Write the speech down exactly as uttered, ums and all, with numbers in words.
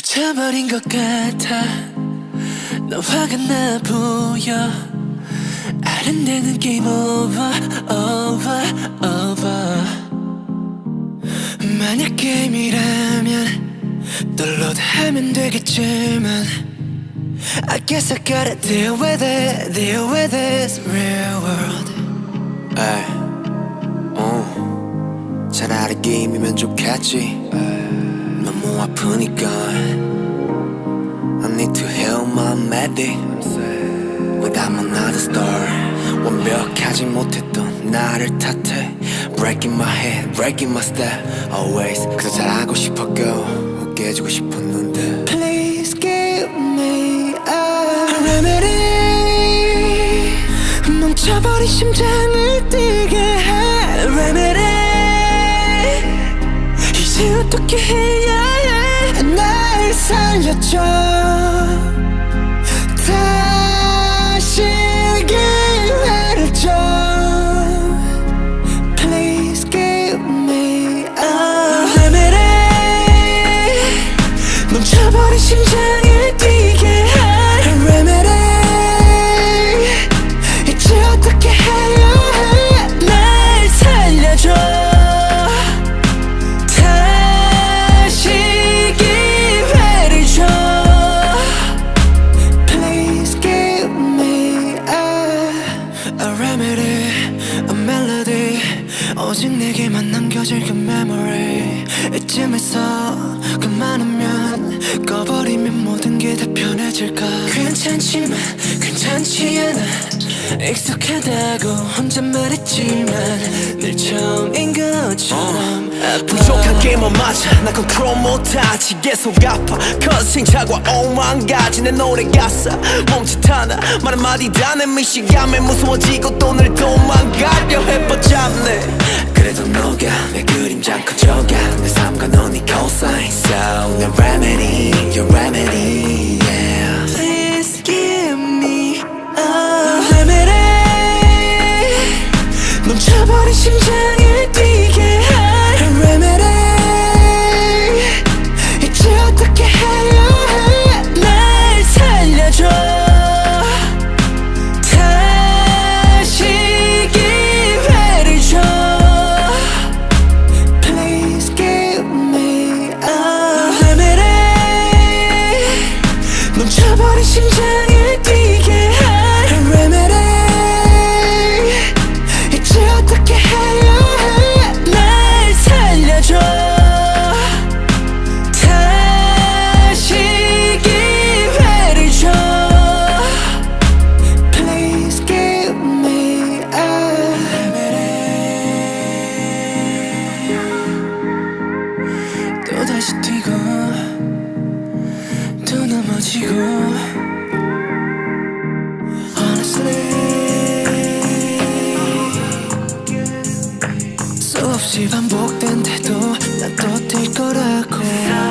미쳐버린 것 같아. 너 화가 나 보여. 아른대는 게임 오버 오버 오버. 만약 게임이라면 도wnload하면 되겠지만 I guess I gotta deal with it, deal with this real world. 에이, 어, 차라리 게임이면 좋겠지. 너무 아프니까 I need to heal my melody without another star. 완벽하지 못했던 나를 탓해. Breaking my head, breaking my step always. 그저 잘하고 싶었고 웃게 해주고 싶었는데 Please give me a remedy. 멈춰버린 심장을 뛰게 해 remedy. 이제 어떻게 해야 해. 날 살려줘. 다시 기회를 줘. Please give me a remedy. 멈춰버린 심장을 뛰게 해 remedy. 이제 어떻게 해야 해. 날 살려줘. 오직 내게만 남겨질 그 memory. 이쯤에서 그만하면 꺼버리면 모든 게 다 편해질까. 괜찮지만 괜찮지 않아. 익숙하다고 혼자 말했지만 늘 처음인 것처럼 아파. 부족한 게임은 맞아. 나 컨트롤 못하지. 계속 아파. 커싱 자과 오만 가지 내 노래 가사 멈칫 하나 말 한마디 다 내 미시감에 무서워지고 또 늘 도망가려 해뻗잡네. 그래도 너가 내 그림자 커져가. 내 삶과 넌 네 cosign. So 내 remedy, your remedy, yeah. Please give me a remedy. 멈춰버린 심장을 뛰게 해 remedy. 이제 어떻게 해야 해. 날 살려줘. 멈춰버린 심장을 뛰게 해 remedy. 이제 어떻게 해야 해. 날 살려줘. 다시 기회를 줘. Please give me a remedy. 또다시 뛰고 또 넘어지고 Honestly 수없이 반복된데도 난 또 뛸 거라고.